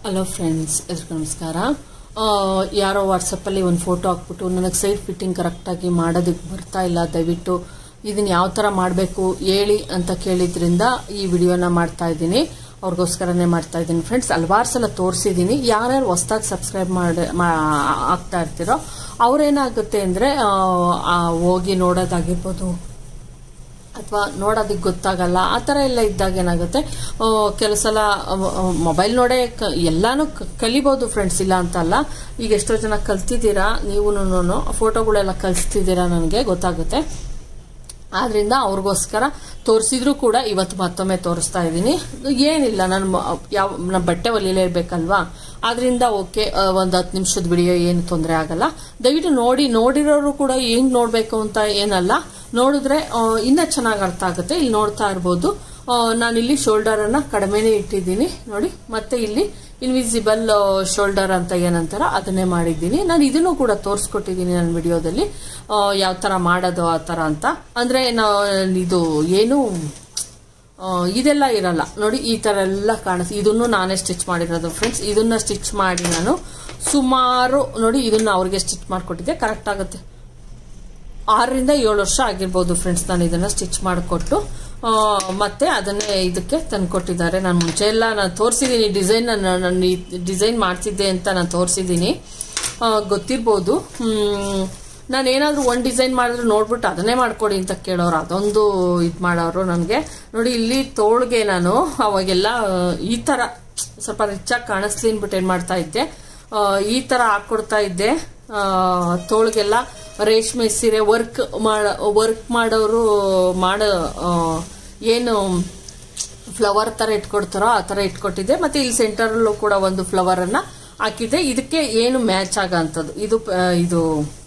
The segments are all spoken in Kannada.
ಹಲೋ ಫ್ರೆಂಡ್ಸ್, ಎಲ್ಲರಿಗೂ ನಮಸ್ಕಾರ. ಯಾರೋ ವಾಟ್ಸಪ್ಪಲ್ಲಿ ಒಂದು ಫೋಟೋ ಹಾಕ್ಬಿಟ್ಟು ನನಗೆ ಸೈಡ್ ಫಿಟ್ಟಿಂಗ್ ಕರೆಕ್ಟಾಗಿ ಮಾಡೋದಕ್ಕೆ ಬರ್ತಾ ಇಲ್ಲ, ದಯವಿಟ್ಟು ಇದನ್ನು ಯಾವ ಥರ ಮಾಡಬೇಕು ಹೇಳಿ ಅಂತ ಕೇಳಿದ್ರಿಂದ ಈ ವಿಡಿಯೋನ ಮಾಡ್ತಾ ಇದ್ದೀನಿ. ಅವ್ರಿಗೋಸ್ಕರನೇ ಮಾಡ್ತಾ ಇದ್ದೀನಿ ಫ್ರೆಂಡ್ಸ್. ಹಲವಾರು ಸಲ ತೋರಿಸಿದ್ದೀನಿ. ಯಾರ್ಯಾರು ಹೊಸ್ದಾಗಿ ಸಬ್ಸ್ಕ್ರೈಬ್ ಆಗ್ತಾ ಇರ್ತೀರೋ ಅವ್ರೇನಾಗುತ್ತೆ ಅಂದರೆ ಹೋಗಿ ನೋಡೋದಾಗಿರ್ಬೋದು ಅಥವಾ ನೋಡೋದಕ್ಕೆ ಗೊತ್ತಾಗಲ್ಲ. ಆ ಥರ ಎಲ್ಲ ಇದ್ದಾಗ ಏನಾಗುತ್ತೆ, ಕೆಲವು ಸಲ ಮೊಬೈಲ್ ನೋಡೇ ಎಲ್ಲಾನು ಕಲಿಬೋದು ಫ್ರೆಂಡ್ಸ್, ಇಲ್ಲ ಅಂತಲ್ಲ. ಈಗ ಎಷ್ಟೋ ಜನ ಕಲ್ತಿದ್ದೀರಾ, ನೀವು ಫೋಟೋಗಳೆಲ್ಲ ಕಲಿಸ್ತಿದ್ದೀರಾ, ನನಗೆ ಗೊತ್ತಾಗುತ್ತೆ. ಆದ್ರಿಂದ ಅವ್ರಿಗೋಸ್ಕರ ತೋರಿಸಿದ್ರು ಕೂಡ ಇವತ್ತು ಮತ್ತೊಮ್ಮೆ ತೋರಿಸ್ತಾ ಇದ್ದೀನಿ. ಏನಿಲ್ಲ, ನನ್ನ ಬಟ್ಟೆ ಹೊಲಿಲೇಬೇಕಲ್ವಾ, ಆದ್ರಿಂದ ಓಕೆ, ಒಂದು 10 ನಿಮಿಷದ ವಿಡಿಯೋ ಏನು ತೊಂದರೆ ಆಗಲ್ಲ. ದಯವಿಟ್ಟು ನೋಡಿರೋರು ಕೂಡ ಹೆಂಗ್ ನೋಡ್ಬೇಕು ಅಂತ ಏನಲ್ಲ, ನೋಡಿದ್ರೆ ಇನ್ನ ಚೆನ್ನಾಗಿ ಅರ್ಥ ಆಗುತ್ತೆ. ಇಲ್ಲಿ ನೋಡ್ತಾ ಇರ್ಬೋದು, ನಾನಿಲ್ಲಿ ಶೋಲ್ಡರ್ ಅನ್ನ ಕಡಿಮೆನೆ ಇಟ್ಟಿದ್ದೀನಿ ನೋಡಿ. ಮತ್ತೆ ಇಲ್ಲಿ ಇನ್ವಿಸಿಬಲ್ ಶೋಲ್ಡರ್ ಅಂತ ಏನಂತಾರ ಅದನ್ನೇ ಮಾಡಿದ್ದೀನಿ. ನಾನು ಇದನ್ನು ಕೂಡ ತೋರಿಸ್ಕೊಟ್ಟಿದ್ದೀನಿ ನನ್ನ ವಿಡಿಯೋದಲ್ಲಿ, ಯಾವ ತರ ಮಾಡೋದು ಆ ತರ ಅಂತ. ಅಂದ್ರೆ ಇದು ಏನು ಇದೆಲ್ಲ ಇರಲ್ಲ ನೋಡಿ, ಈ ತರ ಎಲ್ಲ ಕಾಣಿಸ್. ಇದನ್ನು ನಾನೇ ಸ್ಟಿಚ್ ಮಾಡಿರೋದು ಫ್ರೆಂಡ್ಸ್. ಇದನ್ನ ಸ್ಟಿಚ್ ಮಾಡಿ ನಾನು ಸುಮಾರು ನೋಡಿ, ಇದನ್ನ ಅವ್ರಿಗೆ ಸ್ಟಿಚ್ ಮಾಡಿಕೊಟ್ಟಿದ್ದೆ. ಕರೆಕ್ಟ್ ಆಗುತ್ತೆ 6 ರಿಂದ 7 ವರ್ಷ ಆಗಿರ್ಬೋದು ಫ್ರೆಂಡ್ಸ್, ನಾನು ಇದನ್ನ ಸ್ಟಿಚ್ ಮಾಡಿಕೊಟ್ಟು. ಮತ್ತೆ ಅದನ್ನೇ ಇದಕ್ಕೆ ತಂದ್ಕೊಟ್ಟಿದ್ದಾರೆ. ನಾನು ಮುಂಚೆ ಎಲ್ಲ ನಾನು ತೋರಿಸಿದ್ದೀನಿ ಡಿಸೈನ್, ನಾನು ಡಿಸೈನ್ ಮಾಡ್ತಿದ್ದೆ ಅಂತ ನಾನು ತೋರಿಸಿದ್ದೀನಿ, ಗೊತ್ತಿರ್ಬೋದು. ನಾನೇನಾದ್ರೂ ಒಂದು ಡಿಸೈನ್ ಮಾಡಿದ್ರು ನೋಡ್ಬಿಟ್ಟು ಅದನ್ನೇ ಮಾಡ್ಕೊಡಿ ಅಂತ ಕೇಳೋರು, ಅದೊಂದು ಇದು ಮಾಡೋರು ನನಗೆ. ನೋಡಿ ಇಲ್ಲಿ ತೋಳ್ಗೆ ನಾನು ಅವಾಗೆಲ್ಲ ಈ ತರ ಸ್ವಲ್ಪ ರಿಚಾಗಿ ಕಾಣಿಸ್ಲಿ ಅಂದ್ಬಿಟ್ಟು ಏನ್ ಮಾಡ್ತಾ ಇದ್ದೆ, ಈ ತರ ಹಾಕೊಡ್ತಾ ಇದ್ದೆ. ತೋಳ್ಗೆಲ್ಲ ರೇಷ್ಮೆ ಸೀರೆ ವರ್ಕ್ ಮಾಡೋರು ಏನು ಫ್ಲವರ್ ತರ ಇಟ್ಕೊಡ್ತಾರೋ ಆ ತರ ಇಟ್ಕೊಟ್ಟಿದ್ದೆ. ಮತ್ತೆ ಇಲ್ಲಿ ಸೆಂಟರ್ ಅಲ್ಲೂ ಕೂಡ ಒಂದು ಫ್ಲವರ್ ಅನ್ನ ಹಾಕಿದ್ದೆ. ಇದಕ್ಕೆ ಏನು ಮ್ಯಾಚ್ ಆಗಂತದ್ದು ಇದು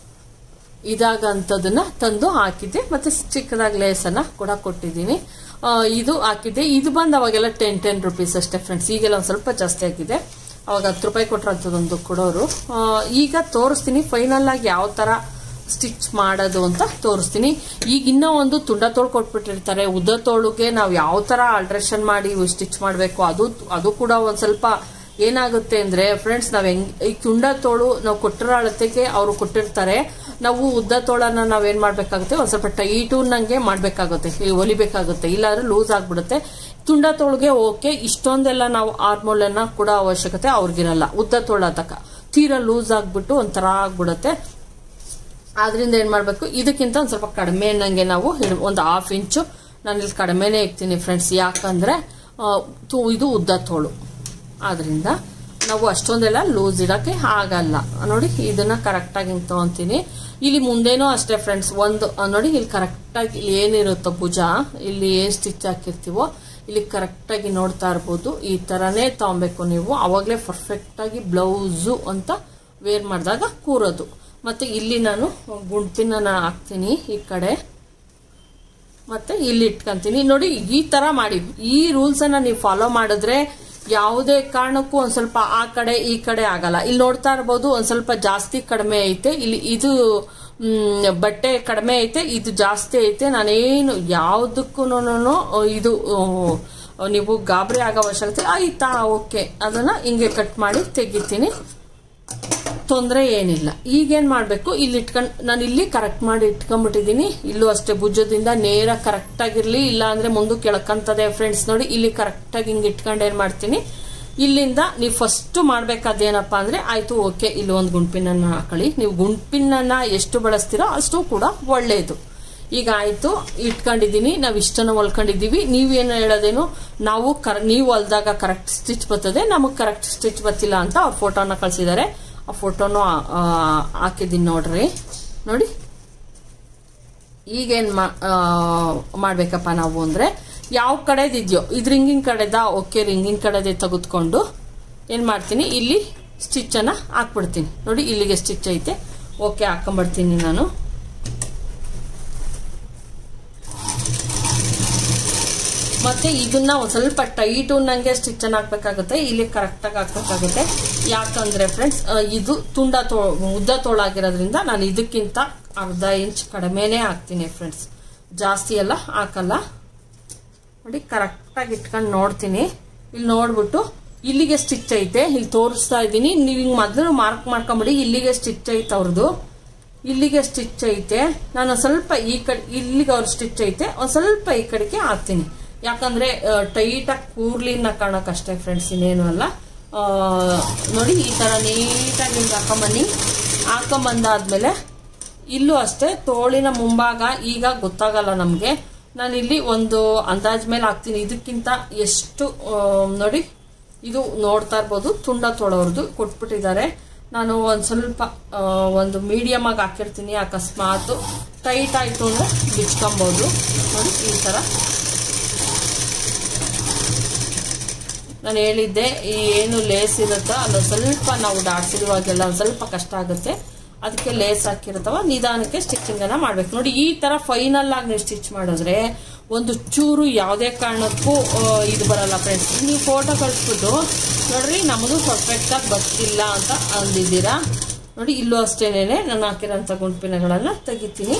ಇದಾಗಂತದನ್ನ ತಂದು ಹಾಕಿದ್ದೆ. ಮತ್ತೆ ಚಿಕ್ಕದಾಗಿ ಲೇಸ್ ಅನ್ನ ಕೂಡ ಕೊಟ್ಟಿದ್ದೀನಿ. ಇದು ಹಾಕಿದ್ದೆ. ಇದು ಬಂದು ಅವಾಗೆಲ್ಲ 10 ರೂಪೀಸ್ ಅಷ್ಟೇ ಫ್ರೆಂಡ್ಸ್. ಈಗೆಲ್ಲ ಒಂದ್ ಸ್ವಲ್ಪ ಜಾಸ್ತಿ ಆಗಿದೆ. ಅವಾಗ 10 ರೂಪಾಯಿ ಕೊಟ್ಟರಂತದೊಂದು ಕೊಡೋರು. ಈಗ ತೋರಿಸ್ತೀನಿ ಫೈನಲ್ ಆಗಿ ಯಾವ ತರ ಸ್ಟಿಚ್ ಮಾಡೋದು ಅಂತ ತೋರಿಸ್ತೀನಿ. ಈಗ ಇನ್ನೂ ಒಂದು ತುಂಡ ತೋಳು ಕೊಟ್ಬಿಟ್ಟಿರ್ತಾರೆ. ಉದ್ದ ತೋಳುಗೆ ನಾವು ಯಾವ ತರ ಆಲ್ಟ್ರೇಷನ್ ಮಾಡಿ ಸ್ಟಿಚ್ ಮಾಡಬೇಕು ಅದು ಕೂಡ ಒಂದ್ ಸ್ವಲ್ಪ ಏನಾಗುತ್ತೆ ಅಂದ್ರೆ ಫ್ರೆಂಡ್ಸ್, ನಾವ್ ಈ ತುಂಡ ತೋಳು ನಾವು ಕೊಟ್ಟಿರೋ ಅಳತೆಗೆ ಅವರು ಕೊಟ್ಟಿರ್ತಾರೆ. ನಾವು ಉದ್ದ ತೋಳನ್ನ ನಾವೇನ್ ಮಾಡ್ಬೇಕಾಗುತ್ತೆ, ಒಂದ್ ಸ್ವಲ್ಪ ಟೈಟು ನಂಗೆ ಮಾಡ್ಬೇಕಾಗುತ್ತೆ, ಹೊಲಿಬೇಕಾಗುತ್ತೆ, ಇಲ್ಲಾಂದ್ರೆ ಲೂಸ್ ಆಗ್ಬಿಡುತ್ತೆ. ತುಂಡ ತೋಳ್ಗೆ ಓಕೆ, ಇಷ್ಟೊಂದೆಲ್ಲ ನಾವು ಆರ್ಮೋಲ್ ಅನ್ನ ಕೂಡ ಅವಶ್ಯಕತೆ ಅವ್ರಿಗಿರಲ್ಲ. ಉದ್ದ ತೋಳ ತಕ ತೀರಾ ಲೂಸ್ ಆಗ್ಬಿಟ್ಟು ಒಂಥರ ಆಗ್ಬಿಡುತ್ತೆ. ಆದ್ರಿಂದ ಏನ್ ಮಾಡ್ಬೇಕು, ಇದಕ್ಕಿಂತ ಒಂದ್ ಸ್ವಲ್ಪ ಕಡಿಮೆ ನಂಗೆ ನಾವು ಒಂದು 1/2 ಇಂಚು ನಾನು ಇಲ್ಲಿ ಕಡಿಮೆನೆ ಇಕ್ತೀನಿ ಫ್ರೆಂಡ್ಸ್. ಯಾಕಂದ್ರೆ ಇದು ಉದ್ದ ತೋಳು, ಆದ್ರಿಂದ ನಾವು ಅಷ್ಟೊಂದೆಲ್ಲ ಲೂಸ್ ಇಡಕ್ಕೆ ಆಗಲ್ಲ. ನೋಡಿ ಇದನ್ನ ಕರೆಕ್ಟ್ ಆಗಿ ಹಿಂಗ್ ತಗೊಂತೀನಿ. ಇಲ್ಲಿ ಮುಂದೇನೂ ಅಷ್ಟೇ ಫ್ರೆಂಡ್ಸ್, ಒಂದು ನೋಡಿ ಇಲ್ಲಿ ಕರೆಕ್ಟ್ ಆಗಿ ಇಲ್ಲಿ ಏನಿರುತ್ತೋ ಭುಜ, ಇಲ್ಲಿ ಏನ್ ಸ್ಟಿಚ್ ಹಾಕಿರ್ತೀವೋ ಇಲ್ಲಿ ಕರೆಕ್ಟ್ ಆಗಿ ನೋಡ್ತಾ ಇರ್ಬೋದು. ಈ ತರಾನೇ ತಗೊಬೇಕು ನೀವು, ಅವಾಗ್ಲೇ ಪರ್ಫೆಕ್ಟ್ ಆಗಿ ಬ್ಲೌಸು ಅಂತ ವೇರ್ ಮಾಡಿದಾಗ ಕೂರೋದು. ಮತ್ತೆ ಇಲ್ಲಿ ನಾನು ಗುಂಡ್ಪಿನ ಹಾಕ್ತೀನಿ ಈ ಕಡೆ, ಮತ್ತೆ ಇಲ್ಲಿ ಇಟ್ಕೊಂತೀನಿ. ನೋಡಿ ಈ ತರ ಮಾಡಿ, ಈ ರೂಲ್ಸ್ ಅನ್ನ ನೀವು ಫಾಲೋ ಮಾಡಿದ್ರೆ ಯಾವುದೇ ಕಾರಣಕ್ಕೂ ಒಂದ್ ಸ್ವಲ್ಪ ಆ ಕಡೆ ಈ ಕಡೆ ಆಗಲ್ಲ. ಇಲ್ಲಿ ನೋಡ್ತಾ ಇರ್ಬೋದು, ಒಂದ್ ಸ್ವಲ್ಪ ಜಾಸ್ತಿ ಕಡಿಮೆ ಐತೆ, ಇಲ್ಲಿ ಇದು ಬಟ್ಟೆ ಕಡಿಮೆ ಐತೆ, ಇದು ಜಾಸ್ತಿ ಐತೆ. ನಾನೇನು ಯಾವ್ದಕ್ಕೂ ಇದು ನೀವು ಗಾಬರಿ ಆಗೋ ಅವಶ್ಯಕತೆ ಆಯ್ತಾ, ಓಕೆ, ಅದನ್ನ ಹಿಂಗೆ ಕಟ್ ಮಾಡಿ ತೆಗಿತೀನಿ, ತೊಂದರೆ ಏನಿಲ್ಲ. ಈಗೇನ್ ಮಾಡ್ಬೇಕು, ಇಲ್ಲಿ ನಾನು ಇಲ್ಲಿ ಕರೆಕ್ಟ್ ಮಾಡಿ ಇಟ್ಕೊಂಡ್ಬಿಟ್ಟಿದೀನಿ. ಇಲ್ಲೂ ಅಷ್ಟೇ ಭುಜದಿಂದ ನೇರ ಕರೆಕ್ಟ್ ಆಗಿರ್ಲಿ, ಇಲ್ಲ ಅಂದ್ರೆ ಮುಂದಕ್ಕೆ ಕೆಳಕಂತದೆ ಫ್ರೆಂಡ್ಸ್. ನೋಡಿ ಇಲ್ಲಿ ಕರೆಕ್ಟ್ ಆಗಿ ಹಿಂಗ್ ಇಟ್ಕೊಂಡು ಏನ್ ಮಾಡ್ತೀನಿ, ಇಲ್ಲಿಂದ ನೀವು ಫಸ್ಟ್ ಮಾಡ್ಬೇಕಾದೇನಪ್ಪಾ ಅಂದ್ರೆ, ಆಯ್ತು ಓಕೆ, ಇಲ್ಲಿ ಒಂದು ಗುಂಡ್ಪಿನನ್ನ ಹಾಕೊಳ್ಳಿ. ನೀವು ಗುಂಡ್ಪಿನನ್ನ ಎಷ್ಟು ಬಳಸ್ತೀರೋ ಅಷ್ಟು ಕೂಡ ಒಳ್ಳೇದು. ಈಗ ಆಯ್ತು, ಇಟ್ಕೊಂಡಿದೀನಿ, ನಾವ್ ಇಷ್ಟನ್ನ ಹೊಲ್ಕೊಂಡಿದೀವಿ. ನೀವೇನು ಹೇಳೋದೇನು, ನೀವು ಹೊಲ್ದಾಗ ಕರೆಕ್ಟ್ ಸ್ಟಿಚ್ ಬರ್ತದೆ, ನಮಗ್ ಕರೆಕ್ಟ್ ಸ್ಟಿಚ್ ಬರ್ತಿಲ್ಲ ಅಂತ ಅವ್ರ ಫೋಟೋನ ಕಳ್ಸಿದ್ದಾರೆ. ಆ ಫೋಟೋನು ಹಾಕಿದ್ದೀನಿ ನೋಡ್ರಿ. ನೋಡಿ ಈಗೇನ್ ಮಾಡ್ಬೇಕಪ್ಪ ನಾವು ಅಂದ್ರೆ, ಯಾವ ಕಡೆದಿದ್ಯೋ ಇದು ರಿಂಗಿಂಗ್ ಕಡೆದ, ಓಕೆ, ರಿಂಗಿಂಗ್ ಕಡೆದೇ ತೆಗೆದುಕೊಂಡು ಏನ್ ಮಾಡ್ತೀನಿ, ಇಲ್ಲಿ ಸ್ಟಿಚ್ ಅನ್ನ ಹಾಕ್ಬಿಡ್ತೀನಿ. ನೋಡಿ ಇಲ್ಲಿಗೆ ಸ್ಟಿಚ್ ಐತೆ, ಓಕೆ, ಹಾಕೊಂಡ್ಬಿಡ್ತೀನಿ ನಾನು. ಮತ್ತೆ ಇದನ್ನ ಒಂದ್ ಸ್ವಲ್ಪ ಟೈಟು ನಂಗೆ ಸ್ಟಿಚ್ ಅನ್ನ ಹಾಕ್ಬೇಕಾಗುತ್ತೆ, ಇಲ್ಲಿ ಕರೆಕ್ಟ್ ಆಗಿ ಹಾಕ್ಬೇಕಾಗುತ್ತೆ. ಯಾಕಂದ್ರೆ ಫ್ರೆಂಡ್ಸ್, ಇದು ಉದ್ದ ತೋಳಾಗಿರೋದ್ರಿಂದ ನಾನು ಇದಕ್ಕಿಂತ 1/2 ಇಂಚ್ ಕಡಿಮೆನೆ ಹಾಕ್ತೀನಿ ಫ್ರೆಂಡ್ಸ್, ಜಾಸ್ತಿ ಎಲ್ಲ ಹಾಕಲ್ಲ. ನೋಡಿ ಕರೆಕ್ಟ್ ಆಗಿ ಇಟ್ಕೊಂಡು ನೋಡ್ತೀನಿ. ಇಲ್ಲಿ ನೋಡ್ಬಿಟ್ಟು ಇಲ್ಲಿಗೆ ಸ್ಟಿಚ್ ಐತೆ, ಇಲ್ಲಿ ತೋರಿಸ್ತಾ ಇದ್ದೀನಿ. ನೀವು ಹಿಂಗೆ ಮೊದಲು ಮಾರ್ಕ್ ಮಾಡ್ಕೊಂಬಿಡಿ. ಇಲ್ಲಿಗೆ ಸ್ಟಿಚ್ ಐತೆ ಅವ್ರದ್ದು, ಇಲ್ಲಿಗೆ ಸ್ಟಿಚ್ ಐತೆ. ನಾನು ಸ್ವಲ್ಪ ಈ ಕಡೆ ಇಲ್ಲಿಗೆ ಅವ್ರ ಸ್ಟಿಚ್ ಐತೆ, ಒಂದ್ ಸ್ವಲ್ಪ ಈ ಕಡೆಗೆ ಹಾಕ್ತೀನಿ. ಯಾಕಂದ್ರೆ ಟೈಟಾಗಿ ಕೂರ್ಲಿನ ಕಾಣಕ್ಕಷ್ಟೇ ಫ್ರೆಂಡ್ಸ್, ಇನ್ನೇನು ಅಲ್ಲ. ನೋಡಿ ಈ ತರ ನೀಟಾಗಿ ಹಿಂಗೆ ಹಾಕೊಂಬಂದಾದ್ಮೇಲೆ ಇಲ್ಲೂ ಅಷ್ಟೇ ತೋಳಿನ ಮುಂಭಾಗ ಈಗ ಗೊತ್ತಾಗಲ್ಲ ನಮ್ಗೆ. ನಾನು ಇಲ್ಲಿ ಒಂದು ಅಂದಾಜ್ ಮೇಲೆ ಹಾಕ್ತೀನಿ. ಇದಕ್ಕಿಂತ ಎಷ್ಟು ನೋಡಿ, ಇದು ನೋಡ್ತಾ ಇರ್ಬೋದು ತುಂಡ ತೋಳವ್ರದ್ದು ಕೊಟ್ಬಿಟ್ಟಿದ್ದಾರೆ. ನಾನು ಒಂದ್ ಸ್ವಲ್ಪ ಒಂದು ಮೀಡಿಯಮ್ ಆಗಿ ಹಾಕಿರ್ತೀನಿ. ಅಕಸ್ಮಾತ್ ಟೈಟ್ ಆಯ್ತು ಅಂದ್ರೆ ಬಿಚ್ಕೊಬಹುದು. ನೋಡಿ ಈ ತರ ನಾನು ಹೇಳಿದ್ದೆ, ಈ ಏನು ಲೇಸ್ ಇರುತ್ತೋ ಅದು ಸ್ವಲ್ಪ ನಾವು ಡಾಡ್ಸಿರುವಾಗೆಲ್ಲ ಒಂದು ಸ್ವಲ್ಪ ಕಷ್ಟ ಆಗುತ್ತೆ. ಅದಕ್ಕೆ ಲೇಸ್ ಹಾಕಿರ್ತಾವ, ನಿಧಾನಕ್ಕೆ ಸ್ಟಿಚಿಂಗ್ ಅನ್ನ ಮಾಡ್ಬೇಕು. ನೋಡಿ ಈ ತರ ಫೈನಲ್ ಆಗಿ ನೀವು ಸ್ಟಿಚ್ ಮಾಡಿದ್ರೆ ಒಂದು ಚೂರು ಯಾವುದೇ ಕಾರಣಕ್ಕೂ ಇದು ಬರಲ್ಲ ಫ್ರೆಂಡ್ಸ್. ನೀವು ಫೋಟೋ ಕಳಿಸ್ಬಿಟ್ಟು ನೋಡ್ರಿ ನಮಗೂ ಪರ್ಫೆಕ್ಟ್ ಆಗಿ ಬರ್ತಿಲ್ಲ ಅಂತ ಅಂದಿದ್ದೀರಾ. ನೋಡಿ ಇಲ್ಲೂ ಅಷ್ಟೇನೆ ನಾನು ಹಾಕಿರೋಂಥ ಗುಂಡ್ಪಿನಗಳನ್ನ ತೆಗಿತೀನಿ.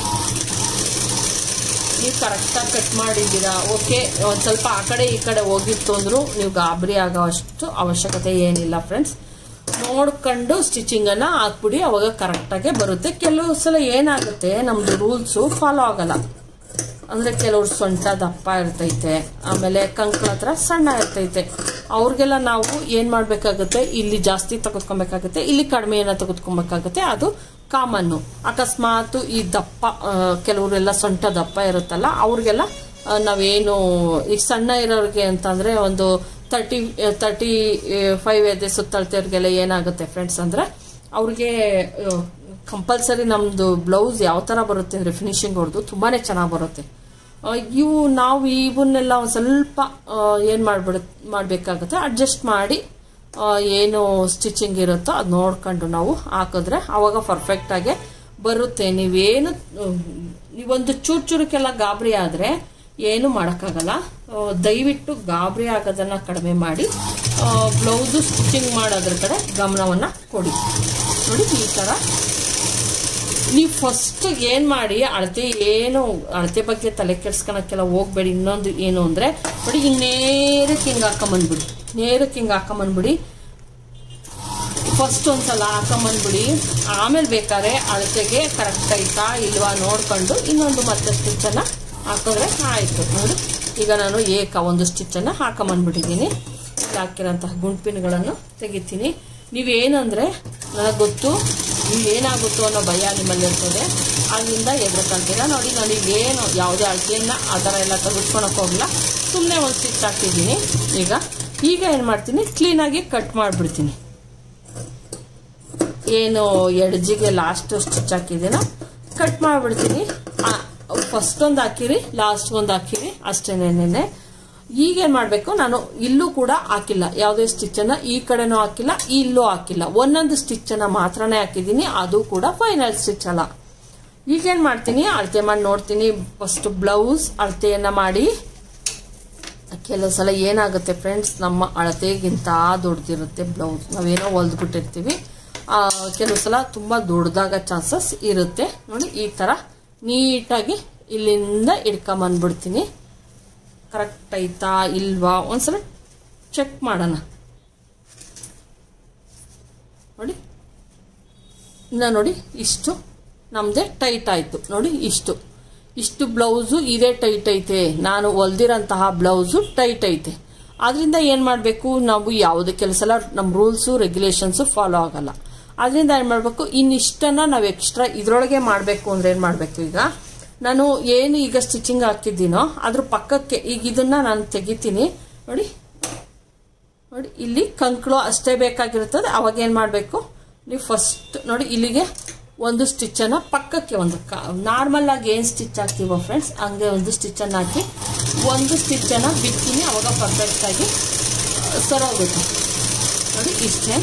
ನೀವು ಕರೆಕ್ಟಾಗಿ ಕಟ್ ಮಾಡಿದ್ದೀರಾ, ಓಕೆ. ಒಂದು ಸ್ವಲ್ಪ ಆ ಕಡೆ ಈ ಕಡೆ ಹೋಗಿತ್ತು ಅಂದ್ರೂ ನೀವು ಗಾಬರಿ ಆಗೋ ಅಷ್ಟು ಅವಶ್ಯಕತೆ ಏನಿಲ್ಲ ಫ್ರೆಂಡ್ಸ್. ನೋಡ್ಕೊಂಡು ಸ್ಟಿಚಿಂಗ್ ಅನ್ನ ಹಾಕ್ಬಿಡಿ, ಅವಾಗ ಕರೆಕ್ಟಾಗೆ ಬರುತ್ತೆ. ಕೆಲವು ಸಲ ಏನಾಗುತ್ತೆ, ನಮ್ದು ರೂಲ್ಸು ಫಾಲೋ ಆಗಲ್ಲ. ಅಂದ್ರೆ ಕೆಲವ್ರು ಸೊಂಟ ದಪ್ಪ ಇರ್ತೈತೆ, ಆಮೇಲೆ ಕಂಕಳ ಹತ್ರ ಸಣ್ಣ ಇರ್ತೈತೆ. ಅವ್ರಿಗೆಲ್ಲ ನಾವು ಏನ್ ಮಾಡ್ಬೇಕಾಗುತ್ತೆ, ಇಲ್ಲಿ ಜಾಸ್ತಿ ತೆಗೆದುಕೊಬೇಕಾಗುತ್ತೆ, ಇಲ್ಲಿ ಕಡಿಮೆಯನ್ನ ತೆಗೆದುಕೊಬೇಕಾಗುತ್ತೆ. ಅದು ಕಾಮನ್ನು. ಅಕಸ್ಮಾತ್ ಈ ದಪ್ಪ ಕೆಲವರೆಲ್ಲ ಸೊಂಟ ದಪ್ಪ ಇರುತ್ತಲ್ಲ, ಅವ್ರಿಗೆಲ್ಲ ನಾವೇನು ಈಗ ಸಣ್ಣ ಇರೋರಿಗೆ ಅಂತಂದ್ರೆ ಒಂದು 35 ಎದೆ ಸುತ್ತಳತೆಯವ್ರಿಗೆಲ್ಲ ಏನಾಗುತ್ತೆ ಫ್ರೆಂಡ್ಸ್ ಅಂದ್ರೆ ಅವ್ರಿಗೆ ಕಂಪಲ್ಸರಿ ನಮ್ದು ಬ್ಲೌಸ್ ಯಾವ ತರ ಬರುತ್ತೆ ಅಂದ್ರೆ ಫಿನಿಶಿಂಗ್ ಅವ್ರದ್ದು ತುಂಬಾನೇ ಚೆನ್ನಾಗಿ ಬರುತ್ತೆ. ನಾವು ಇವನ್ನೆಲ್ಲ ಒಂದು ಸ್ವಲ್ಪ ಏನ್ ಮಾಡ್ಬೇಕಾಗುತ್ತೆ, ಅಡ್ಜಸ್ಟ್ ಮಾಡಿ ಏನು ಸ್ಟಿಚಿಂಗ್ ಇರುತ್ತೋ ಅದು ನೋಡ್ಕೊಂಡು ನಾವು ಹಾಕಿದ್ರೆ ಅವಾಗ ಪರ್ಫೆಕ್ಟ್ ಆಗಿ ಬರುತ್ತೆ. ನೀವೊಂದು ಚೂರ್ಕೆಲ್ಲ ಗಾಬರಿ ಆದ್ರೆ ಏನು ಮಾಡೋಕ್ಕಾಗಲ್ಲ. ದಯವಿಟ್ಟು ಗಾಬರಿ ಆಗೋದನ್ನ ಕಡಿಮೆ ಮಾಡಿ ಬ್ಲೌಸು ಸ್ಟಿಚಿಂಗ್ ಮಾಡೋದ್ರ ಕಡೆ ಗಮನವನ್ನ ಕೊಡಿ. ನೋಡಿ ಈ ತರ ನೀವು ಫಸ್ಟ್ ಏನ್ ಮಾಡಿ, ಅಳತೆ ಬಗ್ಗೆ ತಲೆ ಕೆಡ್ಸ್ಕೊಳಕ್ಕೆಲ್ಲ ಹೋಗ್ಬೇಡಿ. ಇನ್ನೊಂದು ಏನು ಅಂದ್ರೆ ನೋಡಿ, ಹಿಂಗ್ ನೇರಕ್ಕೆ ಹಿಂಗ್ ಹಾಕೊಂಬಂದ್ಬಿಡಿ. ಫಸ್ಟ್ ಒಂದ್ಸಲ ಹಾಕೊಂಬಂದ್ಬಿಡಿ. ಆಮೇಲೆ ಬೇಕಾದ್ರೆ ಅಳತೆಗೆ ಕರೆಕ್ಟ್ ಆಯ್ತಾ ಇಲ್ವಾ ನೋಡ್ಕೊಂಡು ಇನ್ನೊಂದು ಮತ್ತೆ ಸ್ಟಿಚ್ ಅನ್ನ ಹಾಕಿದ್ರೆ ಆಯ್ತು. ನೋಡಿ ಈಗ ನಾನು ಒಂದು ಸ್ಟಿಚ್ ಅನ್ನ ಹಾಕೊಂಬಂದ್ಬಿಟ್ಟಿದ್ದೀನಿ. ಹಾಕಿರೋಂತಹ ಗುಂಡ್ಪಿನ್ಗಳನ್ನು ತೆಗಿತೀನಿ. ನೀವೇನಂದ್ರೆ ನನಗೆ ಗೊತ್ತು ಏನಾಗುತ್ತೋ ಅನ್ನೋ ಭಯ ನಿಮ್ಮಲ್ಲಿ ಇರ್ತದೆ, ಅದರಿಂದ ಎದುರ್ಕೊಂತೀರ. ನೋಡಿ ನಾನು ಏನು ಯಾವುದೇ ಅಳತೆಯನ್ನ ಆ ಥರ ಎಲ್ಲ ತೆಗೆದುಕೊಳಕ್ ಹೋಗಲ್ಲ, ಸುಮ್ಮನೆ ಒಂದು ಸ್ಟಿಚ್ ಹಾಕ್ತಿದ್ದೀನಿ. ಈಗ ಏನು ಮಾಡ್ತೀನಿ, ಕ್ಲೀನಾಗಿ ಕಟ್ ಮಾಡಿಬಿಡ್ತೀನಿ. ಏನು ಎಡ್ಜಿಗೆ ಲಾಸ್ಟ್ ಸ್ಟಿಚ್ ಹಾಕಿದ್ದೀನೋ ಕಟ್ ಮಾಡಿಬಿಡ್ತೀನಿ. ಫಸ್ಟ್ ಒಂದು ಹಾಕಿರಿ, ಲಾಸ್ಟ್ ಒಂದು ಹಾಕಿರಿ, ಅಷ್ಟೇನೇನೆ. ಈಗೇನ್ ಮಾಡ್ಬೇಕು, ನಾನು ಇಲ್ಲೂ ಕೂಡ ಹಾಕಿಲ್ಲ ಯಾವುದೇ ಸ್ಟಿಚ್ ಅನ್ನ, ಈ ಕಡೆನೂ ಹಾಕಿಲ್ಲ, ಇಲ್ಲೂ ಹಾಕಿಲ್ಲ, ಒಂದೊಂದು ಸ್ಟಿಚ್ ಅನ್ನ ಮಾತ್ರನೇ ಹಾಕಿದ್ದೀನಿ. ಅದು ಕೂಡ ಫೈನಲ್ ಸ್ಟಿಚ್ ಅಲ್ಲ. ಈಗೇನ್ ಮಾಡ್ತೀನಿ, ಅಳತೆ ಮಾಡಿ ನೋಡ್ತೀನಿ. ಫಸ್ಟ್ ಬ್ಲೌಸ್ ಅಳತೆಯನ್ನ ಮಾಡಿ. ಕೆಲವು ಸಲ ಏನಾಗುತ್ತೆ ಫ್ರೆಂಡ್ಸ್, ನಮ್ಮ ಅಳತೆಗಿಂತ ದೊಡ್ಡದಿರುತ್ತೆ ಬ್ಲೌಸ್, ನಾವೇನೋ ಹೊಲ್ದ್ಬಿಟ್ಟಿರ್ತೀವಿ. ಕೆಲವು ಸಲ ತುಂಬಾ ದೊಡ್ಡದಾಗ ಚಾನ್ಸಸ್ ಇರುತ್ತೆ. ನೋಡಿ ಈ ತರ ನೀಟಾಗಿ ಇಲ್ಲಿಂದ ಹಿಡ್ಕೊಂಬಂದ್ಬಿಡ್ತೀನಿ. ಕರೆಕ್ಟ್ ಆಯ್ತಾ ಇಲ್ವಾ ಒಂದ್ಸಲ ಚೆಕ್ ಮಾಡೋಣ. ನೋಡಿ ಇಷ್ಟು ನಮ್ದೇ ಟೈಟ್ ಆಯ್ತು. ನೋಡಿ ಇಷ್ಟು ಬ್ಲೌಸು ಇದೇ ಟೈಟ್ ಐತೆ. ನಾನು ಹೊಲ್ದಿರಂತಹ ಬ್ಲೌಸು ಟೈಟ್ ಐತೆ. ಆದ್ರಿಂದ ಏನ್ ಮಾಡ್ಬೇಕು, ನಾವು ಯಾವುದೇ ಕೆಲಸ ನಮ್ಮ ರೂಲ್ಸು ರೆಗ್ಯುಲೇಷನ್ಸ್ ಫಾಲೋ ಆಗಲ್ಲ. ಆದ್ರಿಂದ ಏನ್ ಮಾಡ್ಬೇಕು, ಇನ್ನಿಷ್ಟನ್ನ ನಾವು ಎಕ್ಸ್ಟ್ರಾ ಇದ್ರೊಳಗೆ ಮಾಡ್ಬೇಕು ಅಂದ್ರೆ ಏನ್ ಮಾಡ್ಬೇಕು, ಈಗ ನಾನು ಏನು ಈಗ ಸ್ಟಿಚಿಂಗ್ ಹಾಕಿದ್ದೀನೋ ಅದ್ರ ಪಕ್ಕಕ್ಕೆ ಈಗ ಇದನ್ನ ನಾನು ತೆಗಿತೀನಿ. ನೋಡಿ ಇಲ್ಲಿ ಕಂಕಳು ಅಷ್ಟೇ ಬೇಕಾಗಿರ್ತದೆ. ಅವಾಗ ಏನ್ ಮಾಡ್ಬೇಕು, ನೀವು ಫಸ್ಟ್ ನೋಡಿ ಇಲ್ಲಿಗೆ ಒಂದು ಸ್ಟಿಚ್ ಅನ್ನ ಪಕ್ಕಕ್ಕೆ, ಒಂದು ನಾರ್ಮಲ್ ಆಗಿ ಏನ್ ಸ್ಟಿಚ್ ಹಾಕ್ತೀವೋ ಫ್ರೆಂಡ್ಸ್ ಹಂಗೆ ಒಂದು ಸ್ಟಿಚ್ ಅನ್ನ ಹಾಕಿ ಒಂದು ಸ್ಟಿಚ್ ಅನ್ನ ಬಿಡ್ತೀನಿ. ಅವಾಗ ಪರ್ಫೆಕ್ಟ್ ಆಗಿ ಸರೋಗುತ್ತೆ. ನೋಡಿ ಇಷ್ಟೇ.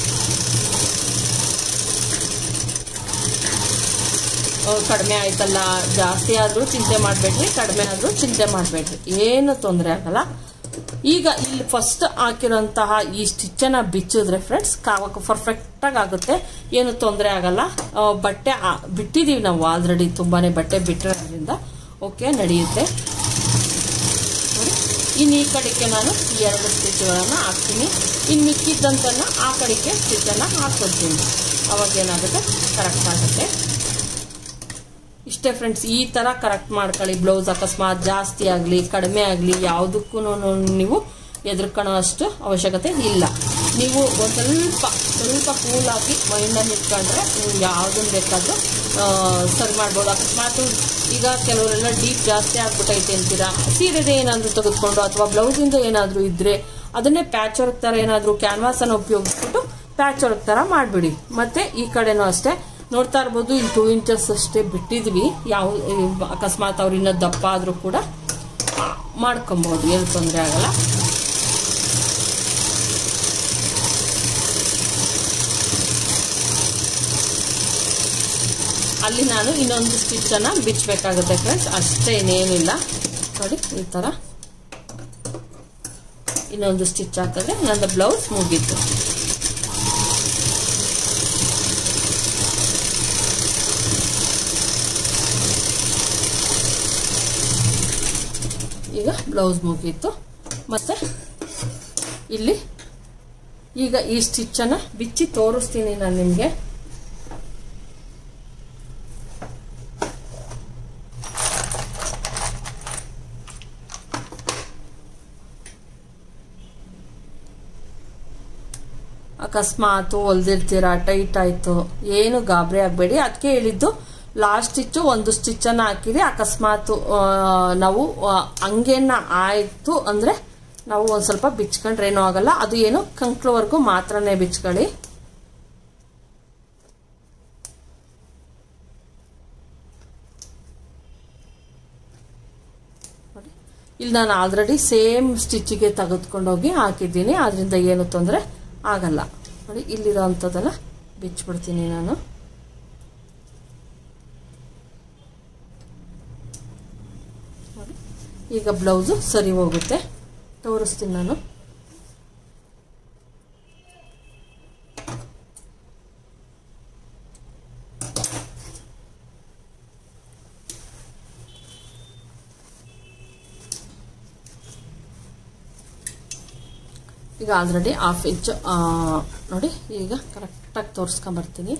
ಕಡಿಮೆ ಆಯ್ತಲ್ಲ, ಜಾಸ್ತಿ ಆದ್ರೂ ಚಿಂತೆ ಮಾಡಬೇಡ್ರಿ, ಕಡಿಮೆ ಆದ್ರೂ ಚಿಂತೆ ಮಾಡಬೇಡ್ರಿ, ಏನು ತೊಂದರೆ ಆಗಲ್ಲ. ಈಗ ಇಲ್ಲಿ ಫಸ್ಟ್ ಹಾಕಿರೋಂತಹ ಈ ಸ್ಟಿಚ್ ಅನ್ನ ಬಿಚ್ಚಿದ್ರೆ ಫ್ರೆಂಡ್ಸ್ ಪರ್ಫೆಕ್ಟ್ ಆಗಿ ಆಗುತ್ತೆ, ಏನು ತೊಂದರೆ ಆಗಲ್ಲ. ಬಟ್ಟೆ ಬಿಟ್ಟಿದೀವಿ ನಾವು ಆಲ್ರೆಡಿ, ತುಂಬಾನೇ ಬಟ್ಟೆ ಬಿಟ್ಟಿರೋದ್ರಿಂದ ಓಕೆ ನಡೆಯುತ್ತೆ. ಇನ್ನು ಈ ಕಡೆಗೆ ನಾನು 2 ಸ್ಟಿಚ್ಗಳನ್ನು ಹಾಕ್ತೀನಿ. ಇನ್ನು ಮಿಕ್ಕಿದ್ದಂತನ್ನು ಆ ಕಡೆಗೆ ಸ್ಟಿಚ್ಚನ್ನು ಹಾಕ್ಕೊಳ್ತೀನಿ. ಅವಾಗ ಏನಾಗುತ್ತೆ, ಕರೆಕ್ಟ್ ಆಗುತ್ತೆ. ಇಷ್ಟೇ ಫ್ರೆಂಡ್ಸ್, ಈ ತರ ಕರೆಕ್ಟ್ ಮಾಡ್ಕೊಳ್ಳಿ. ಬ್ಲೌಸ್ ಅಕಸ್ಮಾತ್ ಜಾಸ್ತಿ ಆಗಲಿ ಕಡಿಮೆ ಆಗಲಿ ಯಾವುದಕ್ಕೂ ನೀವು ಎದುರ್ಕೊಳ್ಳೋ ಅಷ್ಟು ಅವಶ್ಯಕತೆ ಇಲ್ಲ. ನೀವು ಒಂದು ಸ್ವಲ್ಪ ಕೂಲಾಗಿ ಮೈಂಡನ್ನು ಇಟ್ಕೊಂಡ್ರೆ ನೀವು ಯಾವುದನ್ನು ಬೇಕಾದರೂ ಸರಿ ಮಾಡ್ಬೋದು. ಅಕಸ್ಮಾತ್ ಈಗ ಕೆಲವರೆಲ್ಲ ಡೀಪ್ ಜಾಸ್ತಿ ಆಗ್ಬಿಟ್ಟೈತೆ ಅಂತೀರಾ, ಸೀರೆದೇ ಏನಾದರೂ ತೆಗೆದುಕೊಂಡು ಅಥವಾ ಬ್ಲೌಸಿಂದ ಏನಾದರೂ ಇದ್ರೆ ಅದನ್ನೇ ಪ್ಯಾಚ್ ವರ್ಕ್ ಥರ ಏನಾದರೂ ಕ್ಯಾನ್ವಾಸನ್ನು ಉಪಯೋಗಿಸ್ಬಿಟ್ಟು ಪ್ಯಾಚ್ ವರ್ಕ್ ಥರ ಮಾಡಿಬಿಡಿ. ಮತ್ತು ಈ ಕಡೆನೂ ಅಷ್ಟೇ ನೋಡ್ತಾ ಇರ್ಬೋದು, ಇಲ್ಲಿ 2 ಇಂಚಸ್ ಅಷ್ಟೇ ಬಿಟ್ಟಿದ್ವಿ. ಅಕಸ್ಮಾತ್ ಅವ್ರು ಇನ್ನೂ ದಪ್ಪ ಆದರೂ ಕೂಡ ಮಾಡ್ಕೊಬೋದು, ಏನು ತೊಂದರೆ ಆಗಲ್ಲ. ಅಲ್ಲಿ ನಾನು ಇನ್ನೊಂದು ಸ್ಟಿಚ್ಚನ್ನು ಬಿಚ್ಚಬೇಕಾಗುತ್ತೆ ಫ್ರೆಂಡ್ಸ್, ಅಷ್ಟೇ, ಇನ್ನೇನಿಲ್ಲ. ನೋಡಿ ಈ ಥರ ಇನ್ನೊಂದು ಸ್ಟಿಚ್ ಹಾಕಿದ್ರೆ ನಂದು ಬ್ಲೌಸ್ ಮುಗೀತು. ಈಗ ಬ್ಲೌಸ್ ಮುಗೀತು. ಮತ್ತೆ ಇಲ್ಲಿ ಈಗ ಈ ಸ್ಟಿಚ್ಚನ್ನು ಬಿಚ್ಚಿ ತೋರಿಸ್ತೀನಿ ನಾನು ನಿಮಗೆ. ಅಕಸ್ಮಾತ್ ಹೊಲ್ದಿರ್ತೀರಾ, ಟೈಟ್ ಆಯ್ತು, ಏನು ಗಾಬರಿ ಆಗಬೇಡಿ. ಅದಕ್ಕೆ ಹೇಳಿದ್ದು ಲಾಸ್ಟ್ ಸ್ಟಿಚ್ಚು ಒಂದು ಸ್ಟಿಚ್ಚನ್ನು ಹಾಕಿರಿ. ಅಕಸ್ಮಾತ್ ನಾವು ಹಂಗೇನ ಆಯ್ತು ಅಂದ್ರೆ ನಾವು ಒಂದು ಸ್ವಲ್ಪ ಬಿಚ್ಕೊಂಡ್ರೆ ಏನೂ ಆಗಲ್ಲ. ಅದು ಏನು ಕಂಕ್ಳವರೆಗೂ ಮಾತ್ರನೇ ಬಿಚ್ಕೊಳ್ಳಿ. ಇಲ್ಲಿ ನಾನು ಆಲ್ರೆಡಿ ಸೇಮ್ ಸ್ಟಿಚ್ಗೆ ತೆಗೆದುಕೊಂಡೋಗಿ ಹಾಕಿದ್ದೀನಿ, ಅದರಿಂದ ಏನು ತೊಂದರೆ ಆಗಲ್ಲ. ನೋಡಿ ಇಲ್ಲಿರೋ ಅಂಥದ್ದನ್ನು ಬಿಚ್ಚಿಬಿಡ್ತೀನಿ ನಾನು. ಈಗ ಬ್ಲೌಸು ಸರಿ ಹೋಗುತ್ತೆ, ತೋರಿಸ್ತೀನಿ ನಾನು. ಈಗ ಆಲ್ರೆಡಿ 1/2 ಇಂಚ್ ನೋಡಿ, ಈಗ ಕರೆಕ್ಟಾಗಿ ತೋರಿಸ್ಕೊಂಬರ್ತೀನಿ.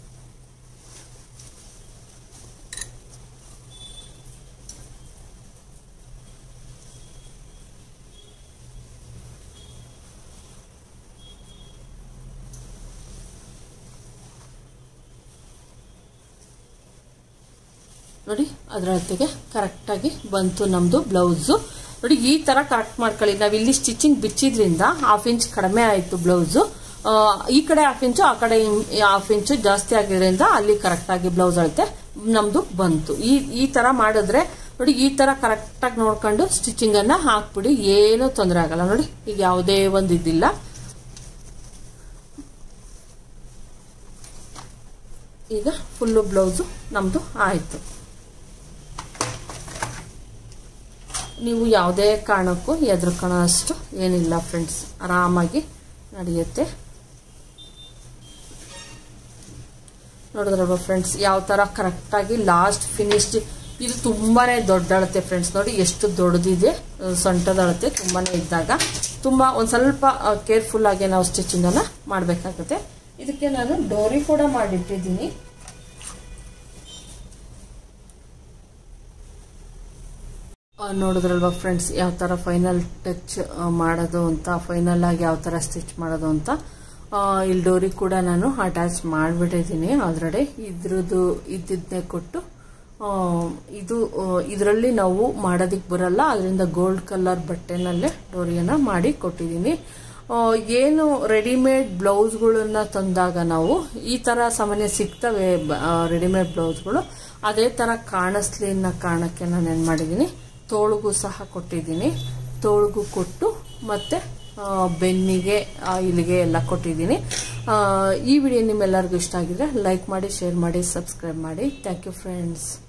ನೋಡಿ ಅದರ ಜೊತೆಗೆ ಕರೆಕ್ಟಾಗಿ ಬಂತು ನಮ್ಮದು ಬ್ಲೌಸು. ನೋಡಿ ಈ ಥರ ಕರೆಕ್ಟ್ ಮಾಡ್ಕೊಳ್ಳಿ. ನಾವು ಇಲ್ಲಿ ಸ್ಟಿಚಿಂಗ್ ಬಿಚ್ಚಿದ್ರಿಂದ 1/2 ಇಂಚ್ ಕಡಿಮೆ ಆಯಿತು ಬ್ಲೌಸು. ಈ ಕಡೆ 1/2 ಇಂಚು, ಆ ಕಡೆ 1/2 ಇಂಚು ಜಾಸ್ತಿ ಆಗಿದ್ರಿಂದ ಅಲ್ಲಿ ಕರೆಕ್ಟಾಗಿ ಬ್ಲೌಸ್ ಅಳತೆ ನಮ್ಮದು ಬಂತು. ಈ ಥರ ಮಾಡಿದ್ರೆ ನೋಡಿ, ಈ ಥರ ಕರೆಕ್ಟಾಗಿ ನೋಡ್ಕೊಂಡು ಸ್ಟಿಚಿಂಗನ್ನು ಹಾಕ್ಬಿಡಿ, ಏನೂ ತೊಂದರೆ ಆಗಲ್ಲ. ನೋಡಿ ಈಗ ಯಾವುದೇ ಒಂದು ಇದಿಲ್ಲ. ಈಗ ಫುಲ್ಲು ಬ್ಲೌಸು ನಮ್ಮದು ಆಯಿತು. ನೀವು ಯಾವುದೇ ಕಾರಣಕ್ಕೂ ಹೆದರ್ಕೊಳ್ಳೋ ಅಷ್ಟು ಏನಿಲ್ಲ ಫ್ರೆಂಡ್ಸ್, ಆರಾಮಾಗಿ ನಡೆಯುತ್ತೆ. ನೋಡಿದ್ರಲ್ವ ಫ್ರೆಂಡ್ಸ್ ಯಾವ ಥರ ಕರೆಕ್ಟಾಗಿ ಲಾಸ್ಟ್ ಫಿನಿಶ್ಡ್. ಇದು ತುಂಬಾನೇ ದೊಡ್ಡ ಅಳತೆ ಫ್ರೆಂಡ್ಸ್. ನೋಡಿ ಎಷ್ಟು ದೊಡ್ಡದಿದೆ, ಸೊಂಟದ ಅಳತೆ ತುಂಬಾನೇ ಇದ್ದಾಗ ಒಂದು ಸ್ವಲ್ಪ ಕೇರ್ಫುಲ್ ಆಗಿ ನಾವು ಸ್ಟಿಚಿಂಗ್ ಅನ್ನ ಮಾಡಬೇಕಾಗುತ್ತೆ. ಇದಕ್ಕೆ ನಾನು ಡೋರಿ ಕೂಡ ಮಾಡಿಟ್ಟಿದ್ದೀನಿ. ನೋಡಿದ್ರಲ್ವಾ ಫ್ರೆಂಡ್ಸ್ ಯಾವ ಥರ ಫೈನಲ್ ಟಚ್ ಮಾಡೋದು ಅಂತ, ಫೈನಲ್ ಆಗಿ ಯಾವ ಥರ ಸ್ಟಿಚ್ ಮಾಡೋದು ಅಂತ. ಇಲ್ಲಿ ಡೋರಿ ಕೂಡ ನಾನು ಅಟ್ಯಾಚ್ ಮಾಡಿಬಿಟ್ಟಿದ್ದೀನಿ ಆಲ್ರೆಡಿ. ಇದ್ದಿದ್ದನ್ನೇ ಕೊಟ್ಟು ಇದರಲ್ಲಿ ನಾವು ಮಾಡೋದಕ್ಕೆ ಬರಲ್ಲ, ಅದರಿಂದ ಗೋಲ್ಡ್ ಕಲರ್ ಬಟ್ಟೆನಲ್ಲೇ ಡೋರಿಯನ್ನು ಮಾಡಿ ಕೊಟ್ಟಿದ್ದೀನಿ. ಏನು ರೆಡಿಮೇಡ್ ಬ್ಲೌಸ್ಗಳನ್ನ ತಂದಾಗ ನಾವು ಈ ಥರ ಸಾಮಾನ್ಯ ಸಿಗ್ತವೆ ರೆಡಿಮೇಡ್ ಬ್ಲೌಸ್ಗಳು, ಅದೇ ಥರ ಕಾಣಿಸ್ಲಿ ಅನ್ನೋ ಕಾರಣಕ್ಕೆ ನಾನು ಏನು ಮಾಡಿದ್ದೀನಿ, ತೋಳಿಗೂ ಸಹ ಕೊಟ್ಟಿದ್ದೀನಿ. ತೋಳಿಗೂ ಕೊಟ್ಟು ಮತ್ತೆ ಬೆನ್ನಿಗೆ ಇಲ್ಲಿಗೆ ಎಲ್ಲ ಕೊಟ್ಟಿದ್ದೀನಿ. ಈ ವಿಡಿಯೋ ನಿಮ್ಮೆಲ್ಲರಿಗೂ ಇಷ್ಟ ಆಗಿದ್ರೆ ಲೈಕ್ ಮಾಡಿ, ಶೇರ್ ಮಾಡಿ, ಸಬ್ಸ್ಕ್ರೈಬ್ ಮಾಡಿ. Thank you friends.